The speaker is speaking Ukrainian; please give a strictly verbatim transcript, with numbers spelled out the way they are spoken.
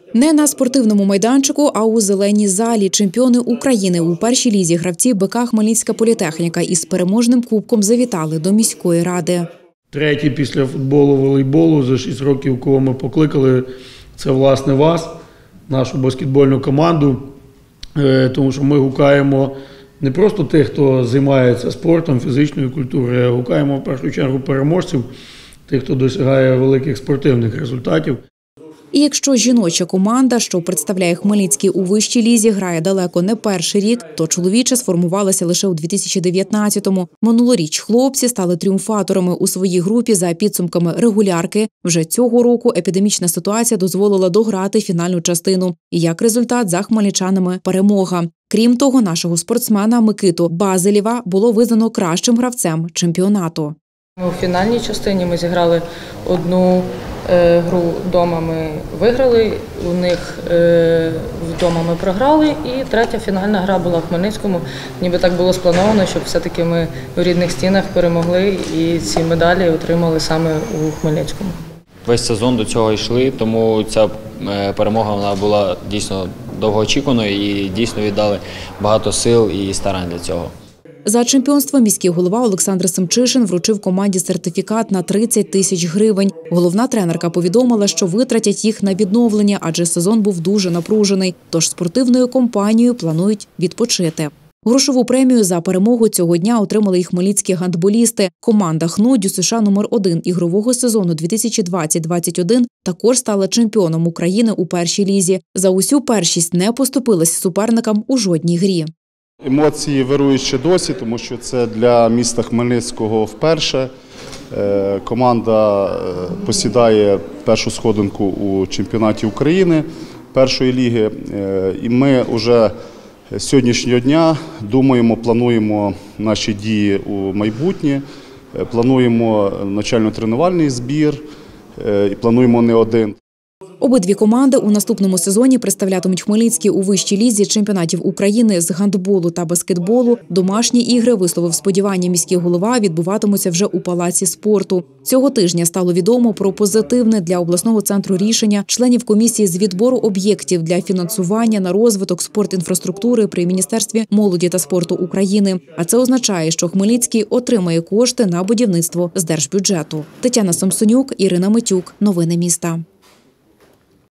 Не на спортивному майданчику, а у зеленій залі. Чемпіони України у першій лізі гравці БК «Хмельницька політехніка» із переможним кубком завітали до міської ради. Третій після футболу, волейболу за шість років, кого ми покликали, це власне вас, нашу баскетбольну команду. Тому що ми гукаємо не просто тих, хто займається спортом, фізичною культурою, а гукаємо в першу чергу переможців, тих, хто досягає великих спортивних результатів. І якщо жіноча команда, що представляє Хмельницький у вищій лізі, грає далеко не перший рік, то чоловіча сформувалася лише у дві тисячі дев'ятнадцятому. Минулоріч хлопці стали тріумфаторами у своїй групі за підсумками регулярки. Вже цього року епідемічна ситуація дозволила дограти фінальну частину. І як результат за хмельничанами – перемога. Крім того, нашого спортсмена Микиту Базелєва було визнано кращим гравцем чемпіонату. У фінальній частині ми зіграли одну е, гру вдома, ми виграли, у них е, вдома ми програли, і третя фінальна гра була в Хмельницькому. Ніби так було сплановано, щоб все-таки ми в рідних стінах перемогли і ці медалі отримали саме у Хмельницькому. Весь сезон до цього йшли, тому ця перемога вона була дійсно довгоочікуваною і дійсно віддали багато сил і старань для цього. За чемпіонство міський голова Олександр Семчишин вручив команді сертифікат на тридцять тисяч гривень. Головна тренерка повідомила, що витратять їх на відновлення, адже сезон був дуже напружений, тож спортивною компанією планують відпочити. Грошову премію за перемогу цього дня отримали і хмельницькі гандболісти. Команда ХНУ ДЮСШ номер один ігрового сезону дві тисячі двадцять - двадцять один також стала чемпіоном України у першій лізі. За усю першість не поступилась суперникам у жодній грі. Емоції вирують ще досі, тому що це для міста Хмельницького вперше. Команда посідає першу сходинку у чемпіонаті України першої ліги. І ми вже з сьогоднішнього дня думаємо, плануємо наші дії у майбутнє, плануємо навчально-тренувальний збір і плануємо не один. Обидві команди у наступному сезоні представлятимуть Хмельницький у вищій лізі чемпіонатів України з гандболу та баскетболу. Домашні ігри, висловив сподівання міський голова, відбуватимуться вже у Палаці спорту. Цього тижня стало відомо про позитивне для обласного центру рішення членів комісії з відбору об'єктів для фінансування на розвиток спортінфраструктури при Міністерстві молоді та спорту України. А це означає, що Хмельницький отримає кошти на будівництво з держбюджету. Тетяна Самсонюк, Ірина Митюк. Новини міста.